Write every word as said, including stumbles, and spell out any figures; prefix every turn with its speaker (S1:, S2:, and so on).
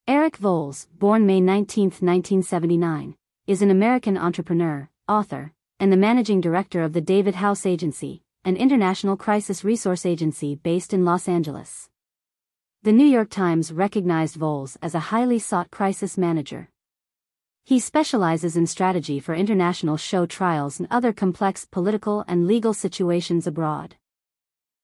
S1: Eric Volz, born May nineteenth, nineteen seventy-nine, is an American entrepreneur, author, and the managing director of the David House Agency, an international crisis resource agency based in Los Angeles. The New York Times recognized Volz as a highly sought crisis manager. He specializes in strategy for international show trials and other complex political and legal situations abroad.